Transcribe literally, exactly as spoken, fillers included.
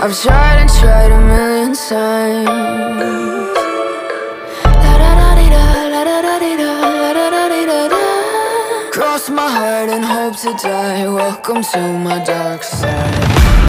I've tried and tried a million times. Cross my heart and hope to die. Welcome to my dark side.